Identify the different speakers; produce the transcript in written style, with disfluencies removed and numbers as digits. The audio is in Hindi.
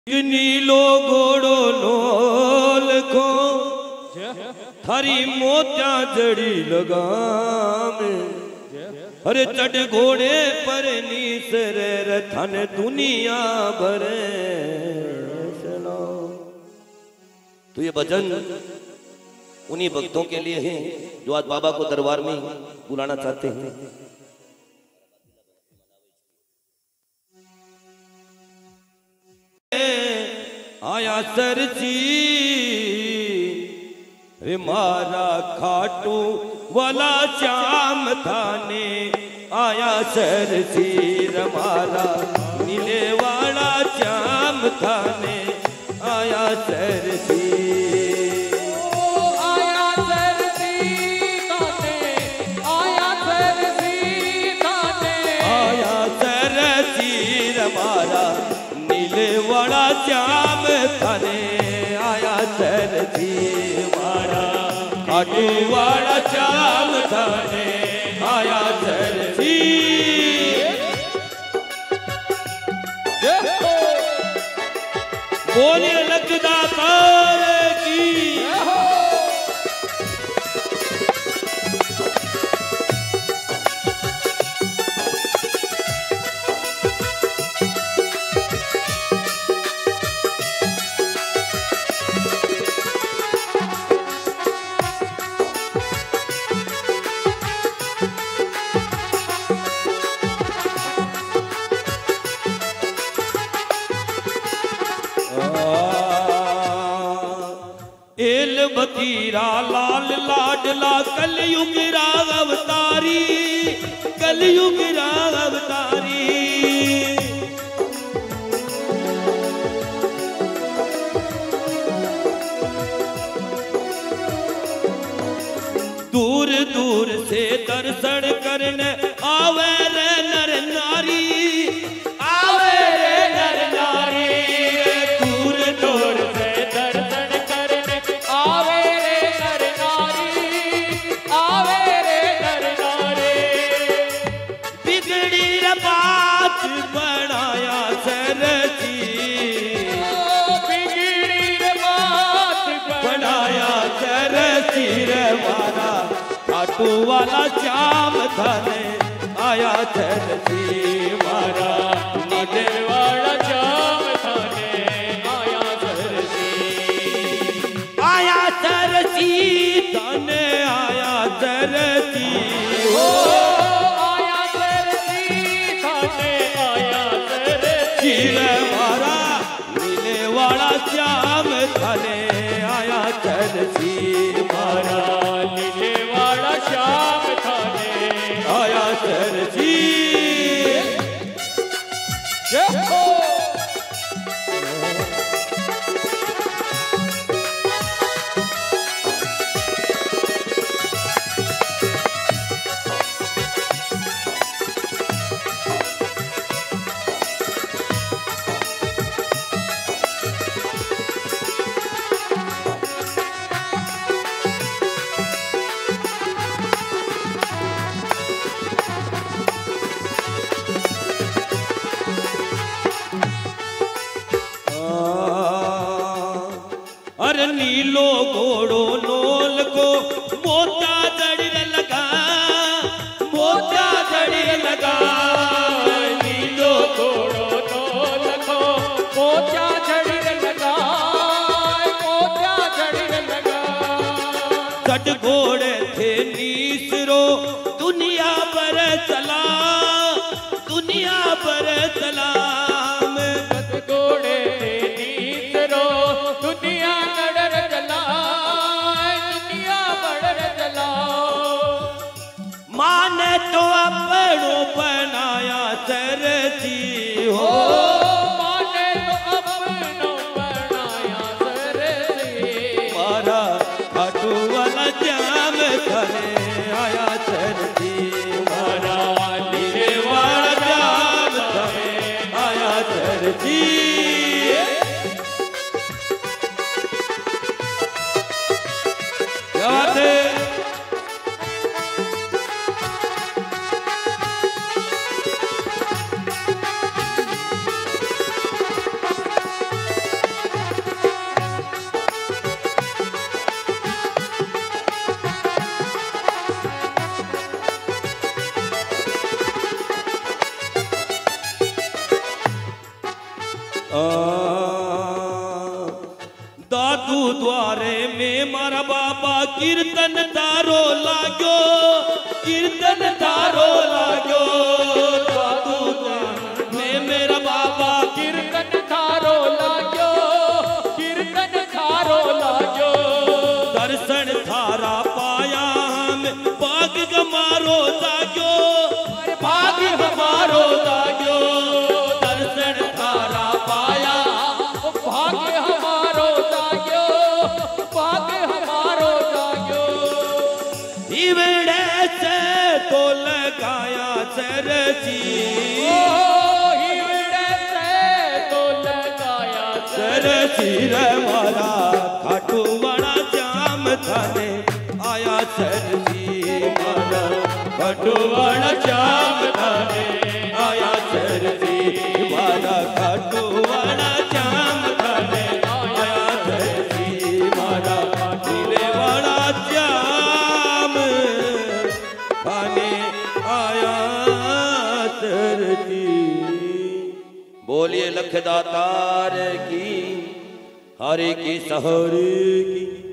Speaker 1: नीलो घोड़ो नोल को थारी मोत्या जड़ी लगाम अरे चढ़ घोड़े पर नीसर रथन दुनिया भरे। तो ये भजन उन्हीं भक्तों के लिए है जो आज बाबा को दरबार में बुलाना चाहते हैं। आया सरजी रे मारा खाटू वाला श्याम थाने आया सरजी रे मारा नीले वाला श्याम थाने आया सरजी। वाला श्याम थाने आया सरजी मारा खाटू वाला श्याम थाने आया सरजी। बोलिए लगदा तार की बतीरा लाल लाडला कलयुग राग अवतारी कलयुग राग अवतारी। दूर दूर से दर्शन करने आवे रे नर नारी आवे रे नर नारी। दूर दूर से दर्शन करने आवे रे नर नारी आवे रे नर नारी। बिगड़ी रे बात बनाया सरजी बिगड़ी रे बात बनाया सरजी रे मारा खाटू वाला श्याम थाने आया सरजी मारा नीले वाला श्याम थाने आया सरजी आया सरजी थाने आया सरजी हो आया सरजी थाने आया सरजी रे मारा नीले वाला श्याम थाने आया सरजी मारा नीले वाला श्याम थाने आया सरजी। अरे नीलो घोड़ो नोल को मोटा जड़ लगा मोटा जड़ लगा। नीलो घोड़ो नोल को मोटा जड़ लगा मोटा जड़ लगा। सट घोड़े थे नीसरो दुनिया पर चला दुनिया पर चला। घोड़े थे नीसरो दुनिया माने तो अपनो बनाया सरजी हो माने तो अपनो बनाया सरजी मारा खाटू वाला श्याम थाने आया सरजी मारा नीले वाला श्याम थाने आया दादू द्वारे में मारा बाबा कीर्तन तारो लागो, कीर्तन तारो लागो। दादू द्वारे में मेरा बाबा
Speaker 2: कीर्तन थारो लागो, कीर्तन थारो लागो।
Speaker 1: दर्शन थारा पाया हम भाग हमारो जाग्यो, भाग हमारो जाग्यो। दर्शन थारा पाया
Speaker 2: भाग्य हमारो जाग्यो, भाग्य हमारो जाग्यो।
Speaker 1: हिवड़े से तो लगाया सरजी,
Speaker 2: हिवड़े से तो लगाया
Speaker 1: सरजी रे मारा खाटू बड़ा जाम थाने आया सरजी मारा खाटू बड़ा जाम थाने आया सरजी मारा खाटू बड़ा जाम थाने आया सरजी मारा दिले बड़ा जाम थाने आया सरजी। बोलिए लखदातार की, हरे की सहरे की।